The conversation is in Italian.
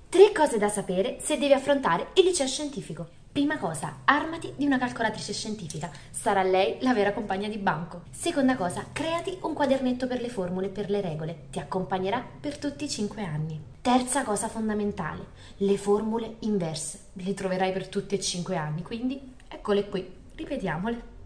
3 cose da sapere se devi affrontare il liceo scientifico. Prima cosa, armati di una calcolatrice scientifica, sarà lei la vera compagna di banco. Seconda cosa, creati un quadernetto per le formule e per le regole, ti accompagnerà per tutti i 5 anni. Terza cosa fondamentale, le formule inverse, le troverai per tutti e 5 anni, quindi eccole qui, ripetiamole.